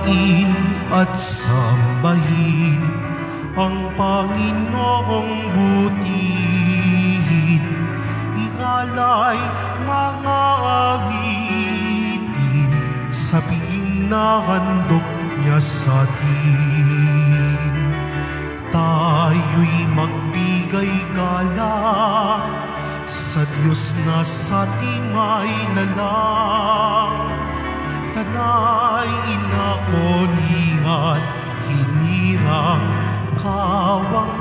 Purihain at sambahin ang Panginoong butihin. Ialay mga awitin sa piing na handog niya sa atin. Tayo'y magbigay galang sa Diyos na sa timay na lang. Tanay inaonihan, hinirang kawang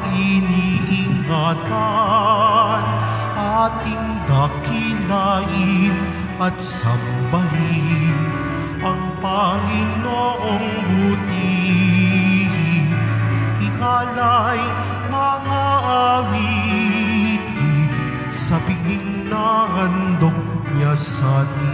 iniingatan. Ating dakilain at sambahin ang Panginoong butihin. Ialay mga awitin sa piing na handog niya sa atin.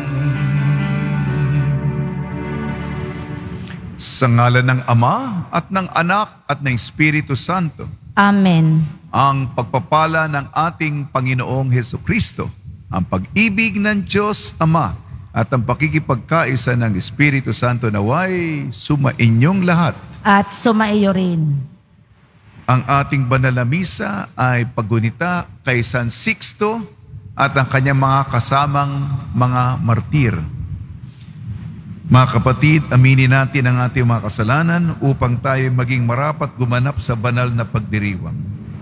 Sa ngalan ng Ama at ng Anak at ng Espiritu Santo. Amen. Ang pagpapala ng ating Panginoong Hesukristo, ang pag-ibig ng Diyos Ama at ang pakikipagkaisa ng Espiritu Santo naway sumainyong lahat. At sumaiyo rin. Ang ating banal na misa ay paggunita kay San Sixto at ang kanyang mga kasamang mga martir. Mga kapatid, aminin natin ang ating mga kasalanan upang tayo maging marapat gumanap sa banal na pagdiriwang.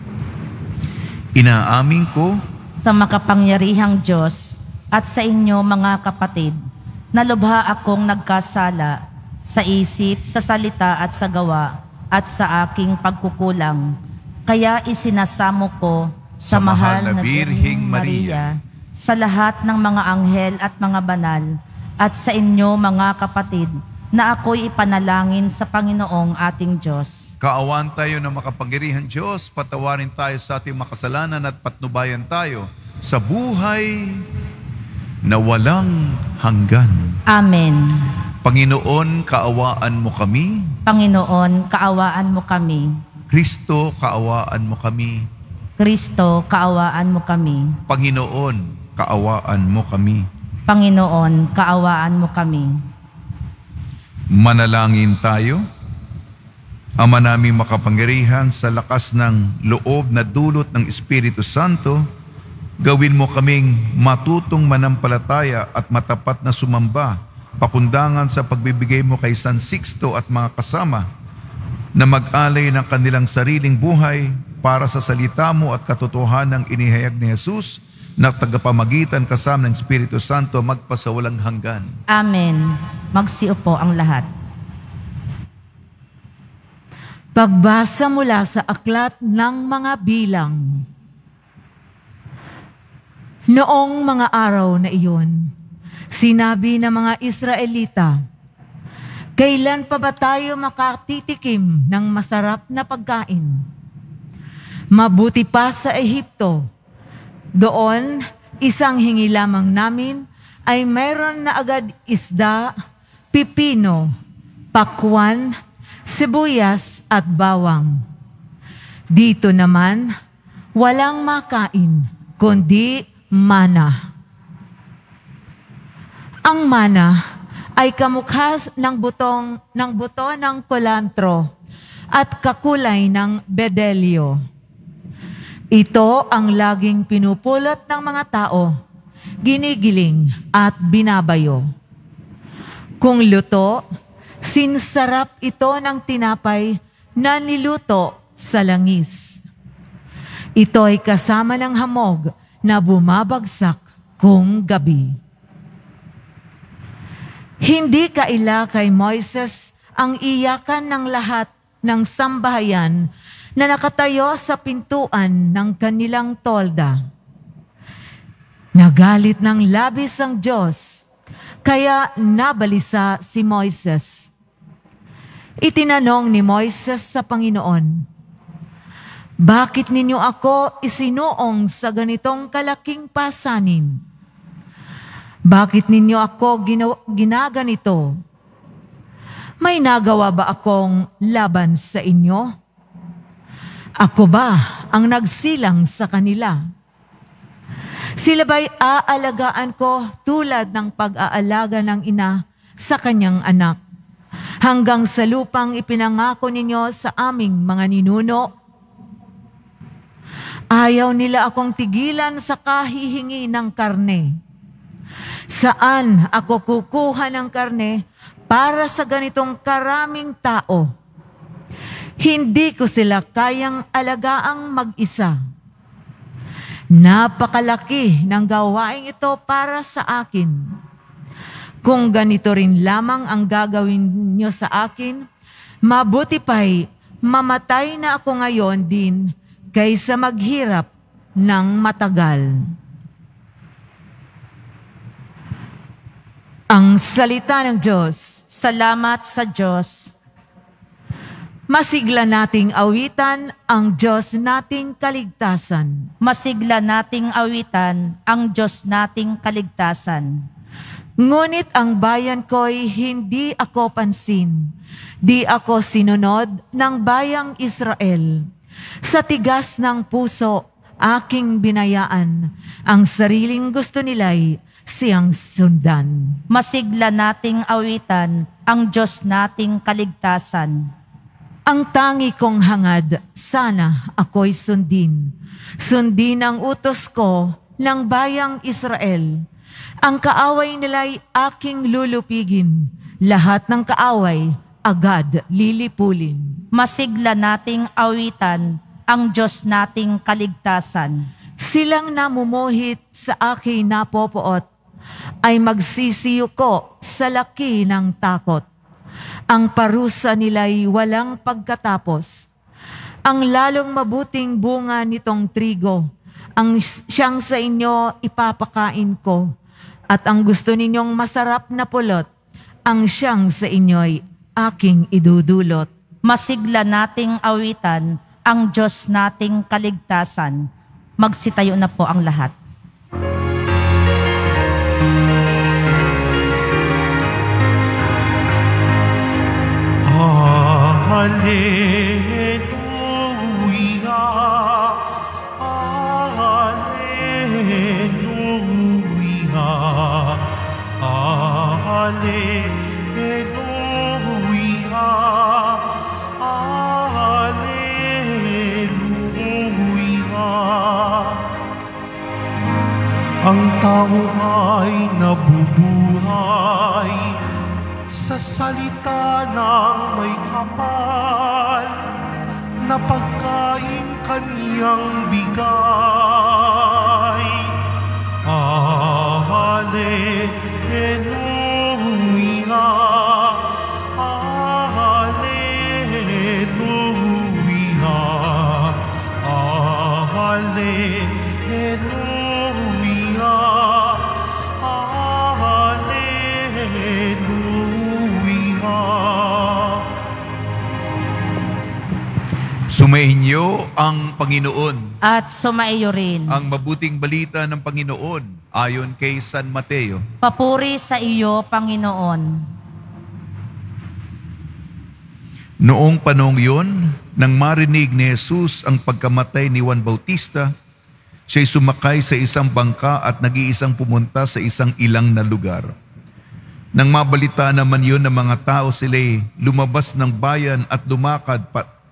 Inaamin ko Sa makapangyarihang Diyos at sa inyo mga kapatid, na lubha akong nagkasala sa isip, sa salita at sa gawa at sa aking pagkukulang. Kaya isinasamo ko sa mahal na Birheng Maria, sa lahat ng mga anghel at mga banal, at sa inyo mga kapatid, na ako'y ipanalangin sa Panginoong ating Diyos. kaawaan tayo ng makapangyarihang Diyos, patawarin tayo sa ating makasalanan at patnubayan tayo sa buhay na walang hanggan. Amen. Panginoon, kaawaan mo kami. Panginoon, kaawaan mo kami. Kristo, kaawaan mo kami. Kristo, kaawaan mo kami. Panginoon, kaawaan mo kami. Panginoon, kaawaan mo kami. Manalangin tayo. Ama naming makapangyarihan, sa lakas ng loob na dulot ng Espiritu Santo, gawin mo kaming matutong manampalataya at matapat na sumamba, pakundangan sa pagbibigay mo kay San Sixto at mga kasama, na mag-alay ng kanilang sariling buhay para sa salita mo at katotohanan ng inihayag ni Jesus, na tagapamagitan kasama ng Espiritu Santo magpasawalang hanggan. Amen. Magsiupo ang lahat. Pagbasa mula sa Aklat ng Mga Bilang. Noong mga araw na iyon, sinabi ng mga Israelita, "Kailan pa ba tayo makatitikim ng masarap na pagkain? Mabuti pa sa Ehipto. Doon, isang hingi lamang namin ay mayroon na agad isda, pipino, pakwan, sibuyas at bawang. Dito naman, walang makain, kundi mana. Ang mana ay kamukha ng buto ng kulantro at kakulay ng bedelyo. Ito ang laging pinupulot ng mga tao, ginigiling at binabayo. Kung luto, sinsarap ito ng tinapay na niluto sa langis. Ito ay kasama ng hamog na bumabagsak kung gabi." Hindi kaila kay Moises ang iyakan ng lahat ng sambahayan na nakatayo sa pintuan ng kanilang tolda. Nagalit ng labis ang Diyos, kaya nabalisa si Moises. Itinanong ni Moises sa Panginoon, "Bakit ninyo ako isinuong sa ganitong kalaking pasanin? Bakit ninyo ako ginaganito? May nagawa ba akong laban sa inyo? Ako ba ang nagsilang sa kanila? Sila ba'y aalagaan ko tulad ng pag-aalaga ng ina sa kanyang anak? hanggang sa lupang ipinangako ninyo sa aming mga ninuno. Ayaw nila akong tigilan sa kahihingi ng karne. Saan ako kukuha ng karne para sa ganitong karaming tao? Hindi ko sila kayang alagaang mag-isa. Napakalaki ng gawain ito para sa akin. Kung ganito rin lamang ang gagawin nyo sa akin, mabuti pa'y mamatay na ako ngayon din kaysa maghirap ng matagal. Ang salita ng Diyos. Salamat sa Diyos. Masigla nating awitan ang Diyos nating kaligtasan. Masigla nating awitan ang Diyos nating kaligtasan. Ngunit ang bayan ko'y hindi ako pansin. Di ako sinunod ng bayang Israel. Sa tigas ng puso, aking binayaan. Ang sariling gusto nila'y siyang sundan. Masigla nating awitan ang Diyos nating kaligtasan. Ang tangi kong hangad, sana ako'y sundin. Sundin ang utos ko ng bayang Israel. Ang kaaway nila'y aking lulupigin. Lahat ng kaaway, agad lilipulin. Masigla nating awitan ang Diyos nating kaligtasan. Silang namumuhit sa aking napopoot, ay magsisiyuko sa laki ng takot. Ang parusa nila'y walang pagkatapos. Ang lalong mabuting bunga nitong trigo, ang siyang sa inyo ipapakain ko. At ang gusto ninyong masarap na pulot, ang siyang sa inyo'y aking idudulot. Masigla nating awitan ang Diyos nating kaligtasan. Magsitayo na po ang lahat. Hallelujah, Hallelujah, Hallelujah, Hallelujah. Ang tao ay nabubuhay sa salita ng may kapal na pagkain kaniyang bigay. Hallelujah, Hallelujah, Hallelujah, Hallelujah. Sumainyo ang Panginoon. At sumaiyo rin. Ang mabuting balita ng Panginoon ayon kay San Mateo. Papuri sa iyo, Panginoon. Noong panahong yun, nang marinig ni Jesus ang pagkamatay ni Juan Bautista, siya'y sumakay sa isang bangka at nag-iisang pumunta sa isang ilang na lugar. Nang mabalita naman yun ng mga tao, sila'y lumabas ng bayan at lumakad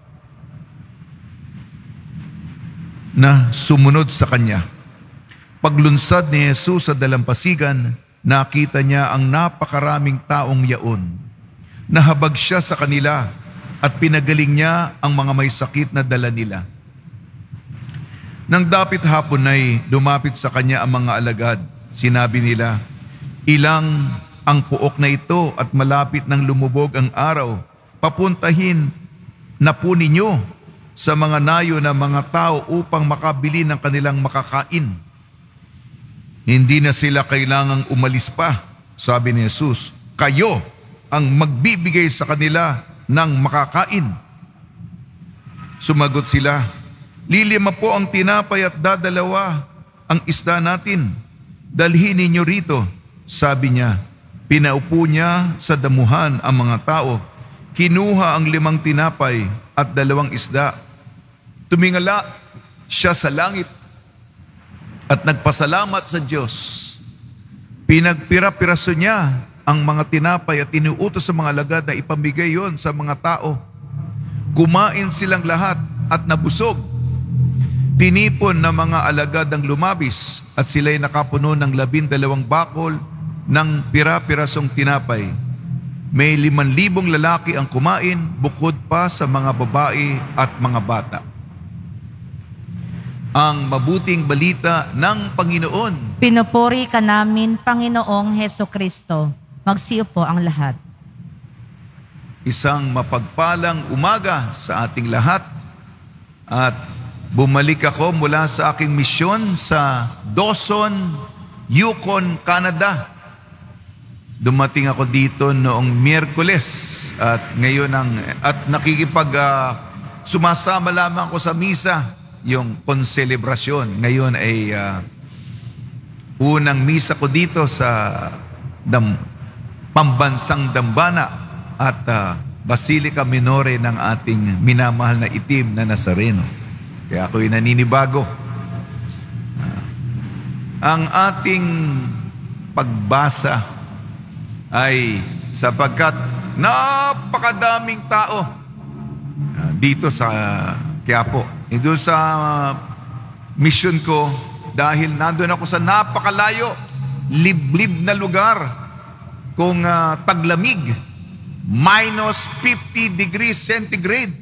na sumunod sa kanya. Paglunsad ni Jesus sa dalampasigan, nakita niya ang napakaraming taong yaon. Nahabag siya sa kanila at pinagaling niya ang mga may sakit na dala nila. Nang dapit hapon ay dumapit sa kanya ang mga alagad. Sinabi nila, "Ilang ang puok na ito at malapit nang lumubog ang araw. Papuntahin na po ninyo sa mga nayo ng mga tao upang makabili ng kanilang makakain." Hindi na sila kailangang umalis pa, sabi ni Jesus. Kayo ang magbibigay sa kanila ng makakain. Sumagot sila, "5 po ang tinapay at 2 ang isda natin. Dalhin ninyo rito." Sabi niya. Pinaupo niya sa damuhan ang mga tao. Kinuha ang 5 tinapay at 2 isda. Tumingala siya sa langit at nagpasalamat sa Diyos. Pinagpira-piraso niya ang mga tinapay at iniutos sa mga alagad na ipamigay yon sa mga tao. Kumain silang lahat at nabusog. Tinipon ng mga alagad ang lumabis at sila'y nakapuno ng 12 bakol ng pira-pirasong tinapay. May 5,000 lalaki ang kumain bukod pa sa mga babae at mga bata. Ang mabuting balita ng Panginoon. Pinupuri ka namin, Panginoong Heso Kristo. Magsiyo po ang lahat. Isang mapagpalang umaga sa ating lahat at bumalik ako mula sa aking misyon sa Dawson, Yukon, Canada. Dumating ako dito noong Miyerkules at ngayon sumasama lamang ako sa misa, yung konselebrasyon. Ngayon ay unang misa ko dito sa pambansang dambana at Basilica Minore ng ating minamahal na itim na Nazareno. Kaya ako'y naninibago. Ang ating pagbasa ay sapagkat napakadaming tao dito sa Quiapo. Doon sa mission ko, dahil nandun ako sa napakalayo, liblib na lugar, kung taglamig, minus 50 degrees centigrade.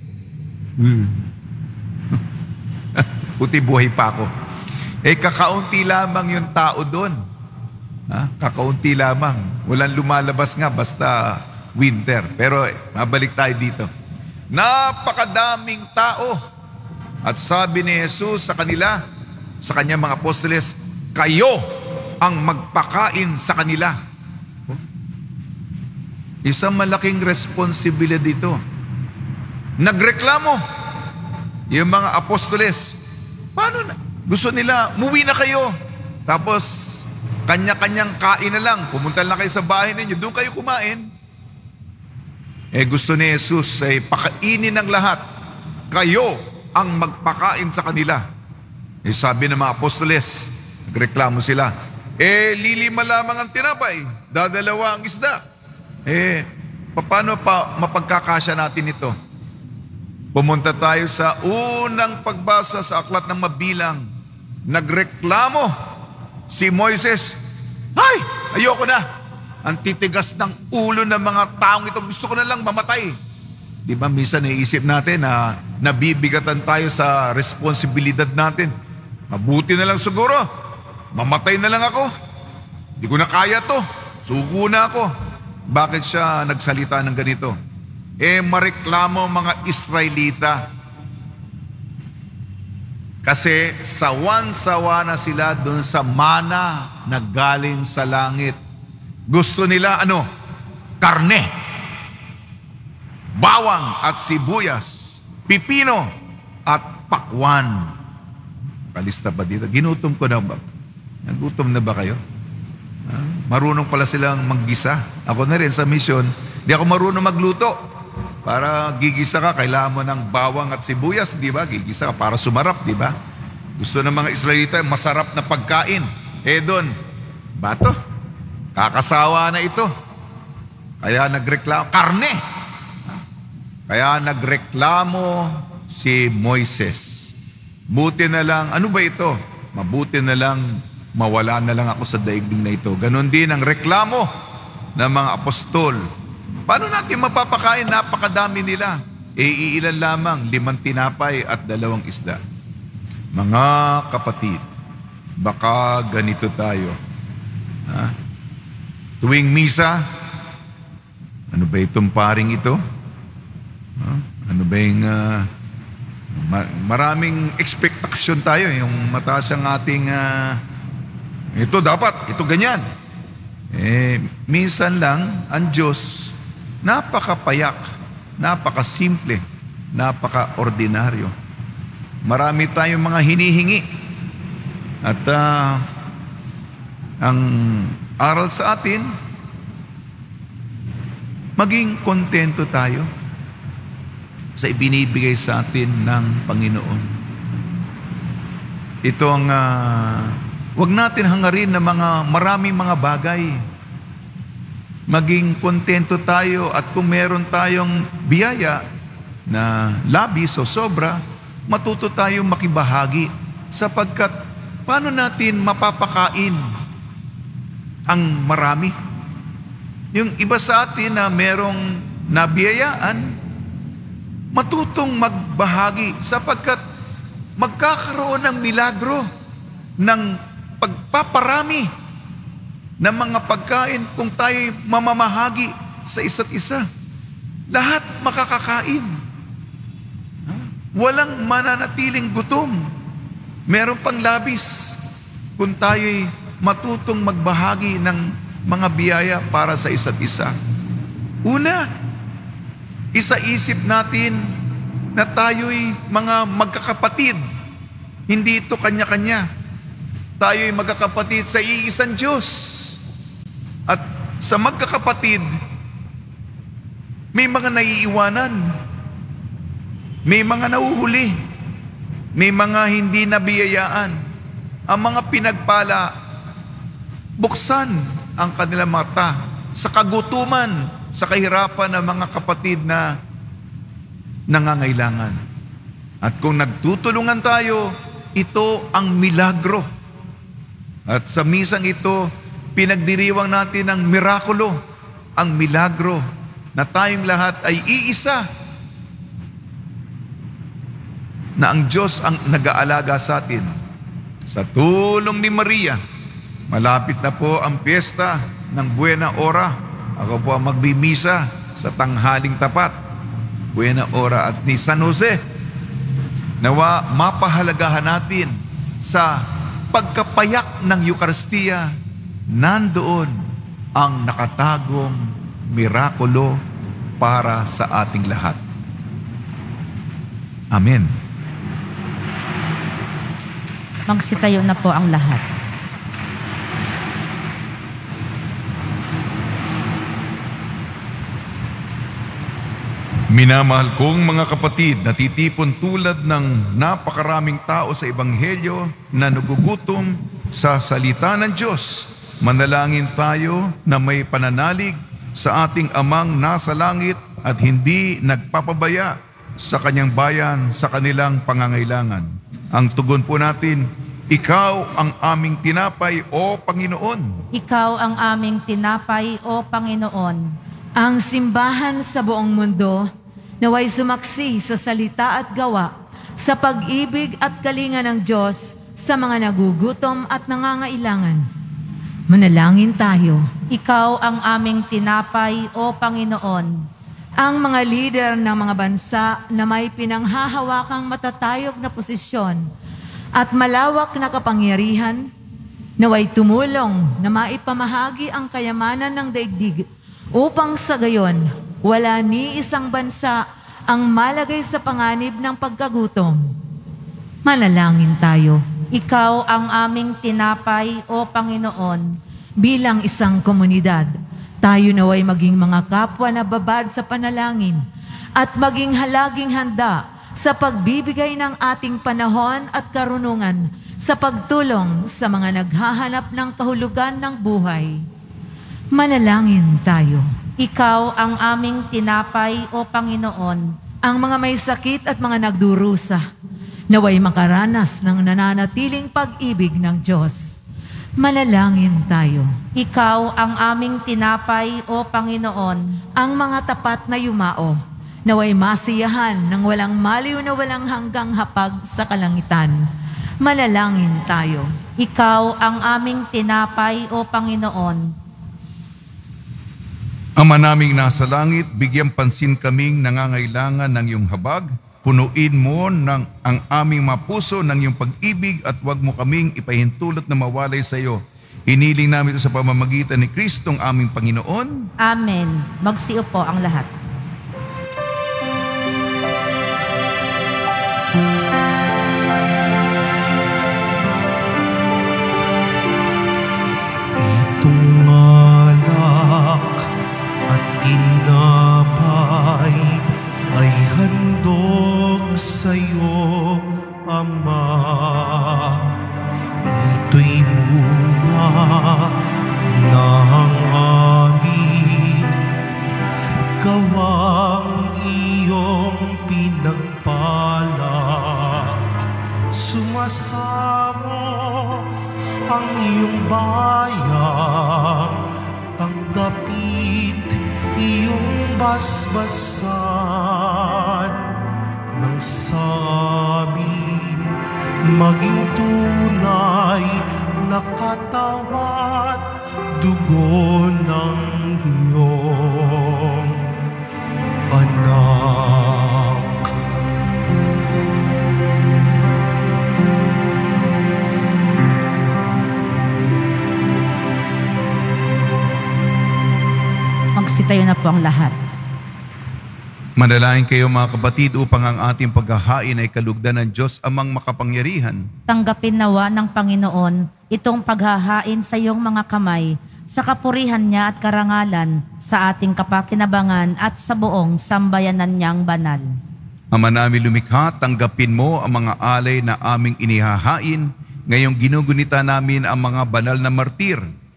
Puti buhay pa ako. Kakaunti lamang yung tao doon. Kakaunti lamang. Walang lumalabas nga, basta winter. Pero mabalik tayo dito. Napakadaming tao. At sabi ni Jesus sa kanila, sa kanyang mga apostoles, kayo ang magpakain sa kanila. Isang malaking responsibilidad dito. Nagreklamo yung mga apostoles. Paano na? Gusto nila, muwi na kayo. Tapos, kanya-kanyang kain na lang. Pumunta na kayo sa bahay ninyo. Doon kayo kumain. Gusto ni Jesus ay pakainin ng lahat. Kayo ang magpakain sa kanila. Sabi ng mga apostoles, nagreklamo sila, lilima lamang ang tinapay, dadalawa ang isda. Paano pa mapagkakasya natin ito? Pumunta tayo sa unang pagbasa sa Aklat ng Mabilang. Nagreklamo si Moises, ayoko na. Ang titigas ng ulo ng mga taong ito, gusto ko na lang mamatay. Di ba minsan naisip natin na nabibigatan tayo sa responsibilidad natin. Mabuti na lang siguro, mamatay na lang ako. Di ko na kaya to, suko na ako. Bakit siya nagsalita ng ganito? Mareklamo mga Israelita. Kasi sawan-sawa na sila dun sa mana na galing sa langit. Gusto nila karne, bawang at sibuyas, pipino at pakwan. Kalista ba dito? Ginutom ko na ba? Nagutom na ba kayo? Marunong pala silang maggisa. Ako na rin sa mission, di ako marunong magluto. Para gigisa ka, kailangan mo ng bawang at sibuyas, di ba? Gigisa ka para sumarap, di ba? Gusto ng mga Israelita, masarap na pagkain. Doon, bato, kakasawa na ito. Kaya nagreklamo, karne. Kaya nagreklamo si Moises. Buti na lang, ano ba ito? Mabuti na lang, mawala na lang ako sa daigdig na ito. Ganon din ang reklamo ng mga apostol. Paano natin mapapakain? Napakadami nila. Iilan lamang, 5 tinapay at 2 isda. Mga kapatid, baka ganito tayo. Tuwing misa, ano ba itong paring ito? Ano ba yung maraming expectation tayo, yung mataas ang ating ito dapat, ito ganyan. Minsan lang ang Diyos napakapayak, napakasimple, napaka-ordinaryo. Marami tayong mga hinihingi. At ang aral sa atin, maging kontento tayo sa ibinibigay sa atin ng Panginoon. Ito ang wag natin hangarin na maraming mga bagay. maging kontento tayo at kung meron tayong biyaya na labis o sobra, matuto tayong makibahagi sapagkat paano natin mapapakain ang marami? Yung iba sa atin na merong nabiyayaan, matutong magbahagi sapagkat magkakaroon ng milagro ng pagpaparami ng mga pagkain kung tayo mamamahagi sa isa't isa. Lahat makakakain. Walang mananatiling gutom. Meron pang labis kung tayo'y matutong magbahagi ng mga biyaya para sa isa't isa. Una, isaisip natin na tayo'y mga magkakapatid. Hindi ito kanya-kanya. Tayo'y magkakapatid sa iisang Diyos. At sa magkakapatid, may mga naiiwanan, may mga nauhuli, may mga hindi nabiyayaan. Ang mga pinagpala, buksan ang kanilang mata sa kagutuman, sa kahirapan ng mga kapatid na nangangailangan. At kung nagtutulungan tayo, ito ang milagro. At sa misang ito, pinagdiriwang natin ang mirakulo, ang milagro, na tayong lahat ay iisa, na ang Diyos ang nag-aalaga sa atin. Sa tulong ni Maria, malapit na po ang piyesta ng Buena Hora. Ako po ang magbimisa sa tanghaling tapat, Buena Hora, at ni San Jose. Nawa mapahalagahan natin sa pagkapayak ng Eucharistia, nandoon ang nakatagong mirakulo para sa ating lahat. Amen. Magsitayo na po ang lahat. Minamahal kong mga kapatid, natitipon tulad ng napakaraming tao sa Ebanghelyo na nagugutom sa salita ng Diyos. Manalangin tayo na may pananalig sa ating Amang nasa langit at hindi nagpapabaya sa kanyang bayan sa kanilang pangangailangan. Ang tugon po natin, Ikaw ang aming tinapay, O Panginoon. Ikaw ang aming tinapay, O Panginoon. Ang simbahan sa buong mundo naway sumaksi sa salita at gawa sa pag-ibig at kalinga ng Diyos sa mga nagugutom at nangangailangan. Manalangin tayo. Ikaw ang aming tinapay, O Panginoon. Ang mga lider ng mga bansa na may pinanghahawakang matatayog na posisyon at malawak na kapangyarihan, naway tumulong na maipamahagi ang kayamanan ng daigdig upang sa gayon wala ni isang bansa ang malagay sa panganib ng pagkagutom. Manalangin tayo. Ikaw ang aming tinapay, O Panginoon. Bilang isang komunidad, tayo naway maging mga kapwa na babad sa panalangin at maging halaging handa sa pagbibigay ng ating panahon at karunungan sa pagtulong sa mga naghahanap ng kahulugan ng buhay. Manalangin tayo. Ikaw ang aming tinapay, O Panginoon. Ang mga may sakit at mga nagdurusa, naway makaranas ng nananatiling pag-ibig ng Diyos. Manalangin tayo. Ikaw ang aming tinapay, O Panginoon. Ang mga tapat na yumao, naway masiyahan ng walang maliw na walang hanggang hapag sa kalangitan. Manalangin tayo. Ikaw ang aming tinapay, O Panginoon. Ama naming nasa langit, bigyan pansin kaming nangangailangan ng iyong habag. Punuin mo ang aming mga puso ng iyong pag-ibig at huwag mo kaming ipahintulot na mawalay sa iyo. Hiniling namin ito sa pamamagitan ni Kristong aming Panginoon. Amen. Magsiupo ang lahat. Itong alak at tinapay ay handog sa'yo, Ama. Ito'y bunga ng aming basbasa mo ang iyong bayan, tanggapit iyong basbasan ng samin, maging tunay na katawan, dugo ng iyong anak. Magsitayo na po ang lahat. Manalangin kayo mga kapatid upang ang ating paghahain ay kalugdan ng Diyos amang makapangyarihan. Tanggapin nawa ng Panginoon itong paghahain sa iyong mga kamay sa kapurihan niya at karangalan sa ating kapakinabangan at sa buong sambayanan niyang banal. Ama namin lumikha, tanggapin mo ang mga alay na aming inihahain, ngayong ginugunita namin ang mga banal na martir.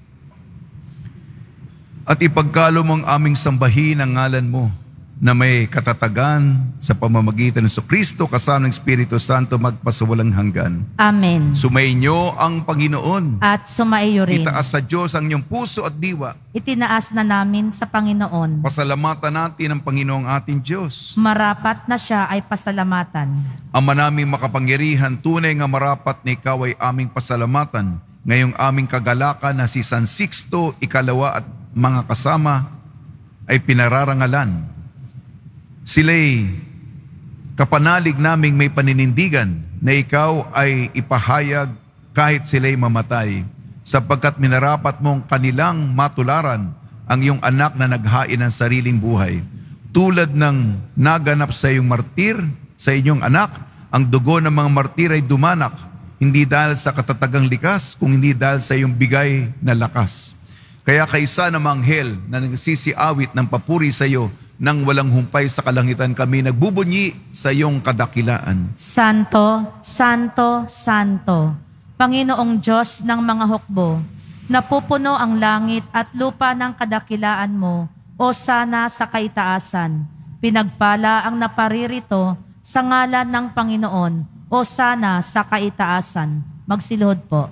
At ipagkalo mo ang aming sambahin ang ngalan mo, na may katatagan sa pamamagitan ng Kristo kasama ng Espiritu Santo magpasawalang hanggan. Amen. Sumainyo ang Panginoon. At sumaiyo rin. Itaas sa Diyos ang inyong puso at diwa. Itinaas na namin sa Panginoon. Pasalamatan natin ang Panginoong ating Diyos. Marapat na siya ay pasalamatan. Ama naming makapangyarihan, tunay nga marapat na ikaw ay aming pasalamatan. Ngayong aming kagalakan na si San Sixto Ikalawa at mga kasama ay pinararangalan. Sila'y kapanalig naming may paninindigan na ikaw ay ipahayag kahit sila'y mamatay, sapagkat minarapat mong kanilang matularan ang iyong anak na naghain ng sariling buhay. Tulad ng naganap sa iyong martir, sa inyong anak, ang dugo ng mga martir ay dumanak, hindi dahil sa katatagang likas, kung hindi dahil sa iyong bigay na lakas. Kaya kaisa ng manghel na nagsisiawit ng papuri sa iyo, nang walang humpay sa kalangitan kami nagbubunyi sa iyong kadakilaan. Santo, Santo, Santo, Panginoong Diyos ng mga hukbo, napupuno ang langit at lupa ng kadakilaan mo, o sana sa kaitaasan. Pinagpala ang naparirito sa ngalan ng Panginoon, o sana sa kaitaasan. Magsiluhod po.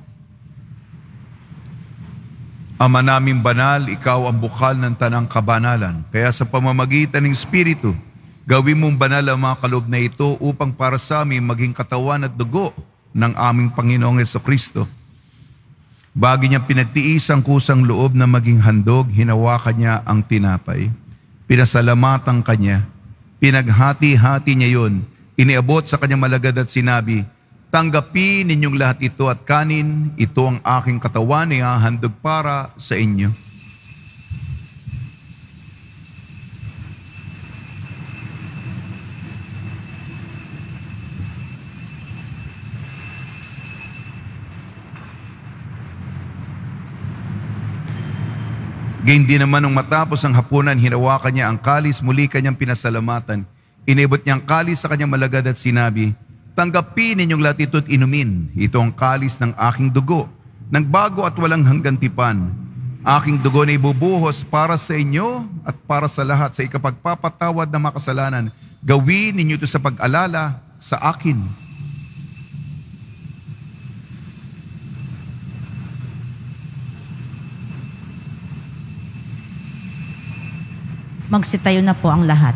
Ama naming banal, ikaw ang bukal ng tanang kabanalan. Kaya sa pamamagitan ng Espiritu, gawin mong banal ang mga kaloob na ito upang para sa amin maging katawan at dugo ng aming Panginoong Jesucristo. Bago niya pinagtiis ang kusang loob na maging handog, hinawakan niya ang tinapay. Pinasalamatan kanya. Pinaghati-hati niya yon. Iniabot sa kanyang malagad at sinabi, tanggapin ninyong lahat ito at kanin, ito ang aking katawan na ihahandog para sa inyo. Gayun din naman nung matapos ang hapunan, hinawakan niya ang kalis, muli kanyang pinasalamatan. Inibot niya ang kalis sa kanyang malagad at sinabi, tanggapin ninyong lahat ito at inumin. Ito ang kalis ng aking dugo, ng bago at walang hanggang tipan. Aking dugo na ibubuhos para sa inyo at para sa lahat sa ikapagpapatawad ng mga kasalanan. Gawin ninyo ito sa pag-alala sa akin. Magsitayo na po ang lahat.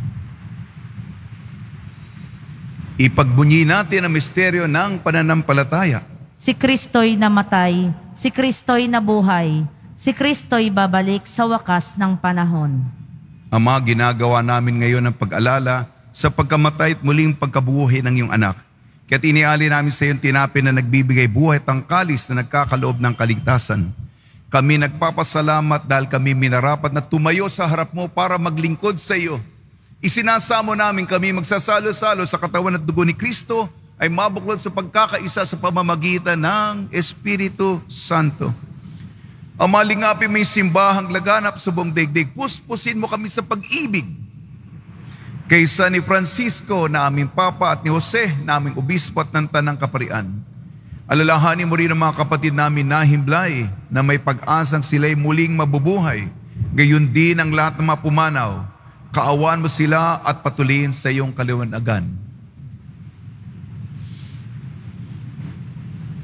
Ipagbunyi natin ang misteryo ng pananampalataya. Si Kristo'y namatay, si Kristo'y nabuhay, si Kristo'y babalik sa wakas ng panahon. Ama, ginagawa namin ngayon ang pag-alala sa pagkamatay at muling pagkabuhay ng iyong anak. Kaya't iniali namin sa iyong tinapin na nagbibigay buhay at ang kalis na nagkakaloob ng kaligtasan. Kami nagpapasalamat dahil kami minarapat na tumayo sa harap mo para maglingkod sa iyo. Isinasamo namin kami magsasalo-salo sa katawan at dugo ni Kristo ay mabuklod sa pagkakaisa sa pamamagitan ng Espiritu Santo. Ama, lingapin mo yung simbahang laganap sa buong daigdig. Puspusin mo kami sa pag-ibig. Kaysa ni Francisco na aming Papa at ni Jose na aming Obispo at ng Tanang Kaparian. Alalahanin mo rin ang mga kapatid namin na himlay na may pag-asang sila'y muling mabubuhay. Gayon din ang lahat ng mga pumanaw. Kaawaan mo sila at patuloyin sa iyong kaliwanagan.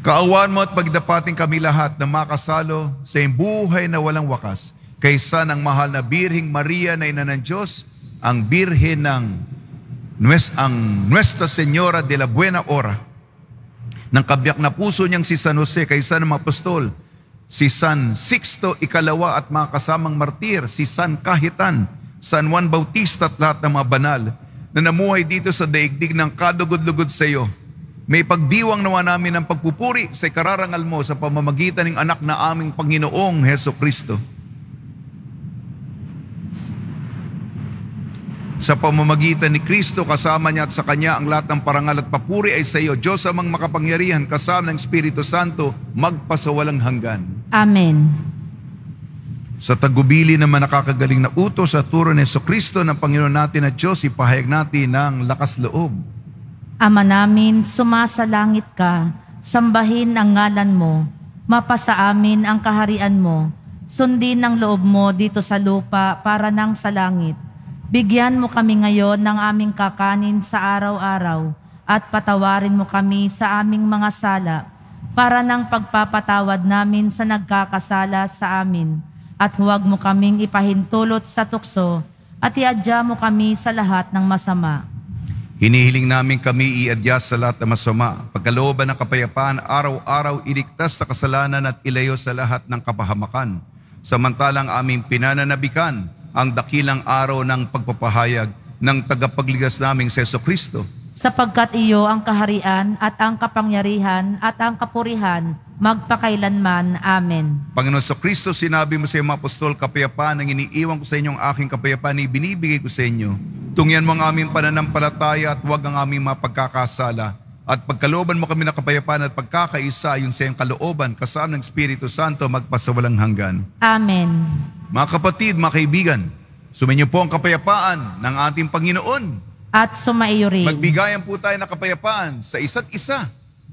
Kaawaan mo at pagdapating kami lahat na makasalo sa iyong buhay na walang wakas, kaysa ng mahal na Birheng Maria na ina ng Diyos, ang Birhen ng Nuestra Señora de la Buena Hora, ng kabiyak na puso niyang si San Jose, kaysa ng mga apostol, si San Sixto Ikalawa at mga kasamang martir, si San Kahitan, San Juan Bautista at lahat ng mga banal na namuhay dito sa daigdig ng kadugod-lugod sa iyo. May pagdiwang nawa namin ng pagpupuri sa kararangal mo sa pamamagitan ng anak na aming Panginoong Heso Kristo. Sa pamamagitan ni Kristo, kasama niya at sa Kanya ang lahat ng parangal at papuri ay sa iyo, Diyos amang makapangyarihan, kasama ng Espiritu Santo, magpasawalang hanggan. Amen. Sa tagubili naman nakakagaling na utos sa turo ni Heso Kristo ng Panginoon natin at Diyos, ipahayag natin ng lakas loob. Ama namin, sumasalangit ka, sambahin ang ngalan mo, mapasa amin ang kaharian mo, sundin ang loob mo dito sa lupa para nang sa langit. Bigyan mo kami ngayon ng aming kakanin sa araw-araw at patawarin mo kami sa aming mga sala para nang pagpapatawad namin sa nagkakasala sa amin. At huwag mo kaming ipahintulot sa tukso at iadya mo kami sa lahat ng masama. Hinihiling namin kami iadya sa lahat ng masama, pagkalooban ng kapayapaan, araw-araw iligtas sa kasalanan at ilayo sa lahat ng kapahamakan. Samantalang aming pinananabikan ang dakilang araw ng pagpapahayag ng tagapagligtas naming si Heso Kristo. Sapagkat iyo ang kaharian at ang kapangyarihan at ang kapurihan magpakailanman. Amen. Panginoon sa Kristo, sinabi mo sa iyong mga apostol, kapayapaan ang iniiwan ko sa inyong aking kapayapaan, ibinibigay ko sa inyo. Tungyan mo ang aming pananampalataya at huwag ang aming mapagkakasala. At pagkalooban mo kami ng kapayapaan at pagkakaisa, yun sa iyong kalooban, kasama ng Espiritu Santo, magpasawalang hanggan. Amen. Mga kapatid, mga kaibigan, sumainyo po ang kapayapaan ng ating Panginoon. At sumaiyo rin. Magbigayan po tayo ng kapayapaan sa isa't isa.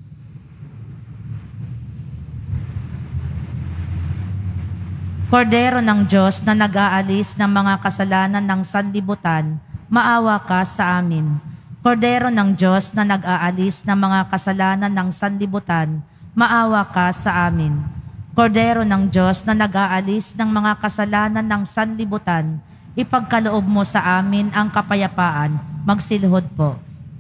Kordero ng Diyos na nag-aalis ng mga kasalanan ng sanlibutan, maawa ka sa amin. Kordero ng Diyos na nag-aalis ng mga kasalanan ng sanlibutan, maawa ka sa amin. Kordero ng Diyos na nag-aalis ng mga kasalanan ng sanlibutan, ipagkaloob mo sa amin ang kapayapaan. Magsilhod po.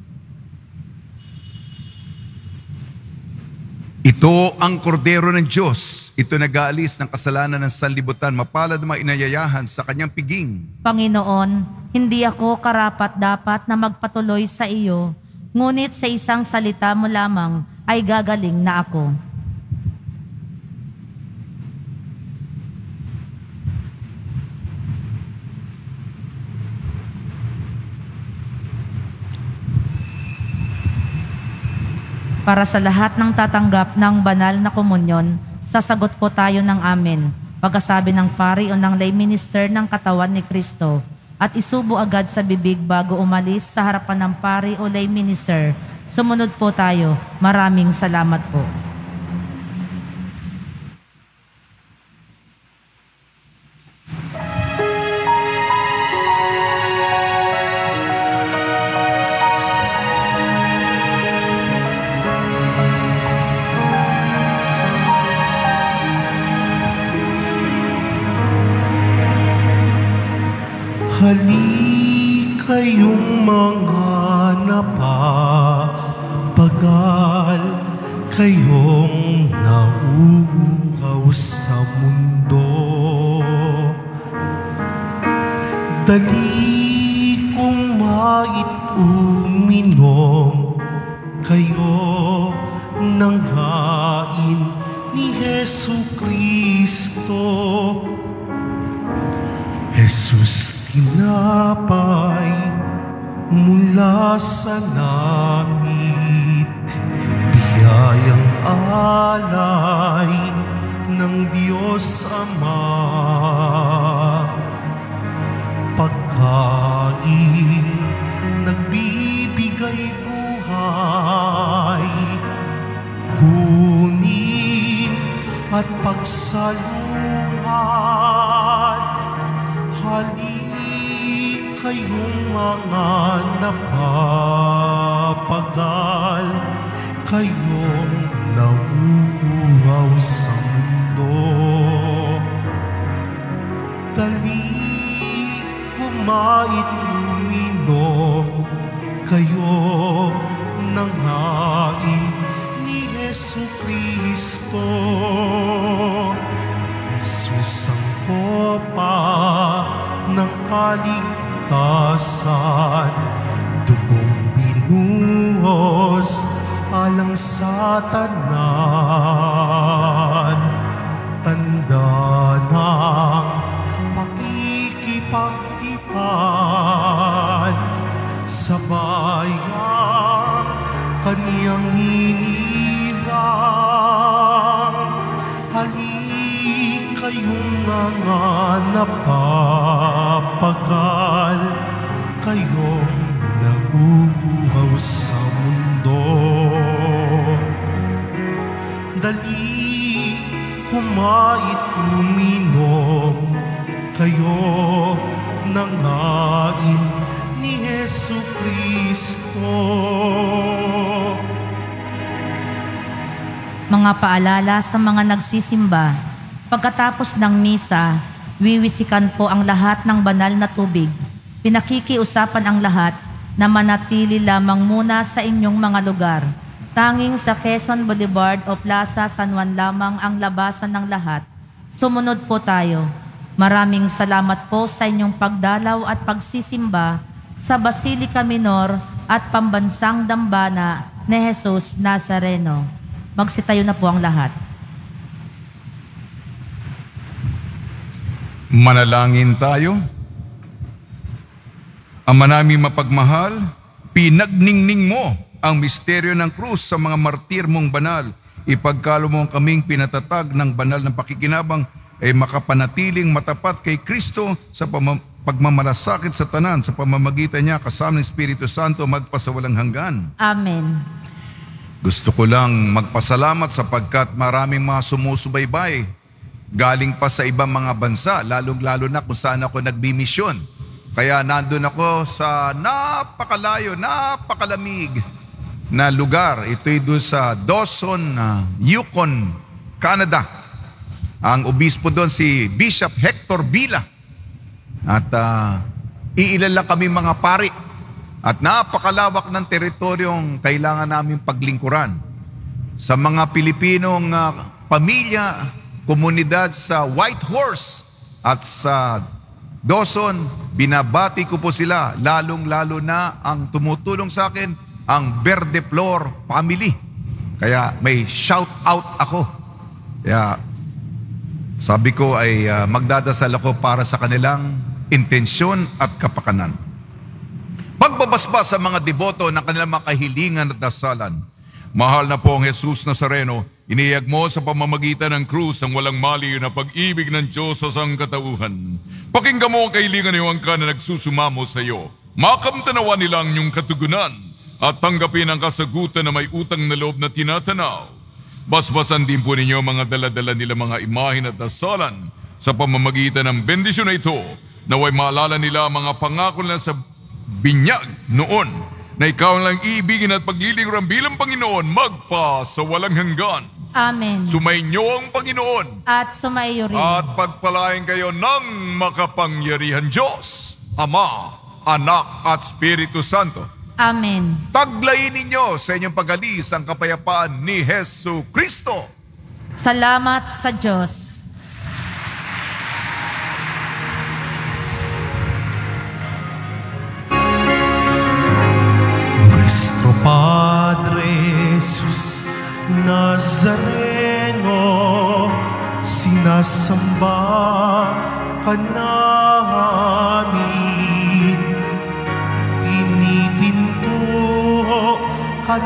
Ito ang kordero ng Diyos. Ito nag-aalis ng kasalanan ng sanlibutan. Mapalad na inayayahan sa kanyang piging. Panginoon, hindi ako karapat-dapat na magpatuloy sa iyo, ngunit sa isang salita mo lamang ay gagaling na ako. Para sa lahat ng tatanggap ng banal na komunyon, sasagot po tayo ng amen, pagkasabi ng pari o ng lay minister ng katawan ni Kristo, at isubo agad sa bibig bago umalis sa harapan ng pari o lay minister. Sumunod po tayo. Maraming salamat po. Hali kayong mga napapagal, kayong nauuhaw sa mundo. Dali kong mait-uminom, kayo ng hain ni Hesu Kristo. Jesus, tinapay mula sa langit, biyayang alay ng Diyos Ama. Pagkain nagbibigay buhay, kunin at pagsaluhan. Hali kayong mga napapagal, kayong nauuhaw sa mundo. Dali, humait uminom, kayo ng hain ni Jesucristo. Jesus ang kopa ng kaligtasan, dugong binuhos alang sa tanan. Tanda ng pakikipagtipan sa bayang kaniyang hinirang. Halik kayong mga napapagal, kayong nauuhaw sa mundo. Dali, humait uminom, kayo ng hain ni Jesucristo. Mga paalala sa mga nagsisimba. Pagkatapos ng misa, wiwisikan po ang lahat ng banal na tubig. Pinakikiusapan ang lahat na manatili lamang muna sa inyong mga lugar. Tanging sa Quezon Boulevard o Plaza San Juan lamang ang labasan ng lahat. Sumunod po tayo. Maraming salamat po sa inyong pagdalaw at pagsisimba sa Basilica Minor at Pambansang Dambana ni Jesus Nazareno. Magsitayo na po ang lahat. Manalangin tayo. Ama naming mapagmahal, pinagningning mo ang misteryo ng krus sa mga martir mong banal. Ipagkalo mo kaming pinatatag ng banal ng pakikinabang ay makapanatiling matapat kay Kristo sa pagmamalasakit sa tanan sa pamamagitan niya kasama ng Espiritu Santo magpasawalang hanggan. Amen. Gusto ko lang magpasalamat sapagkat maraming mga sumusubaybay galing pa sa ibang mga bansa, lalong-lalo na kung saan ako nagbimisyon. Kaya nandun ako sa napakalayo, napakalamig na lugar. Ito'y doon sa Dawson, Yukon, Canada. Ang obispo doon si Bishop Hector Bila. At iilan lang kami mga pari. At napakalawak ng teritoryong kailangan namin paglingkuran. Sa mga Pilipinong pamilya, komunidad sa Whitehorse at sa Dawson, binabati ko po sila, lalong-lalo na ang tumutulong sa akin, ang Verde Flor family. Kaya may shout out ako. Kaya sabi ko ay magdadasal ako para sa kanilang intensyon at kapakanan. Pagbabasbas sa mga deboto ng kanilang mga kahilingan at dasalan. Mahal na po ang Jesus Nazareno, iniyag mo sa pamamagitan ng krus ang walang maliw na pag-ibig ng Diyos sa sangkatauhan. Pakinggan mo ang kahilingan ni Juan na nagsusumamo sa iyo. Makamtanawa nila ang iyong katugunan at tanggapin ang kasagutan na may utang na loob na tinatanaw. Basbasan din po ninyo mga daladala nila mga imahin at dasalan sa pamamagitan ng bendisyon na ito, naway maalala nila ang mga pangako na sa binyag noon na ikaw lang iibigin at paglilingkuran bilang Panginoon magpa sa walang hanggan. Amen. Sumainyo ang Panginoon At sumaiyo rin. at pagpalain kayo ng makapangyarihan Diyos, Ama, Anak at Espiritu Santo. Amen. Taglayin ninyo sa inyong pag-alis ang kapayapaan ni Jesu Kristo. Salamat sa Diyos. Nuestro Padre Jesus Nazareno, sinasamba ka namin, inipinto ka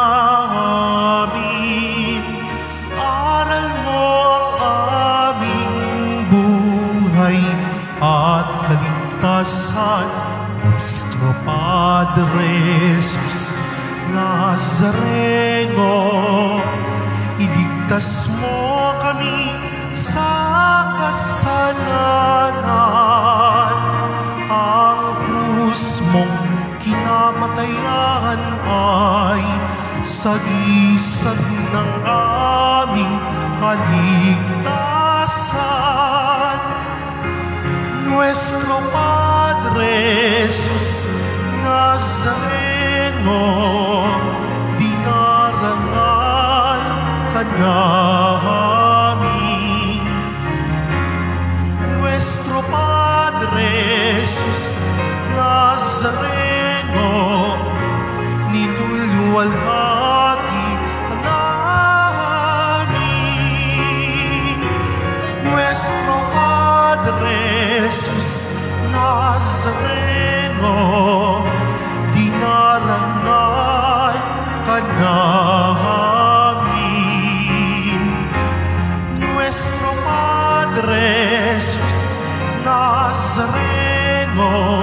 namin, aral mo ang aming buhay at kaligtasan. Nuestro Padre Jesus Nazareno, iligtas mo kami sa kasalanan. Ang krus mong kinamatayan ay sa sagisag ng aming kaligtasan. Nuestro Padre Jesus Nazareno, dinarangal ka namin. Nuestro Padre Jesus Nazareno, niluluwalhati namin. Nuestro Padre Jesus Nazareno, dinarangal ka namin. Nuestro Padre Jesus Nazareno,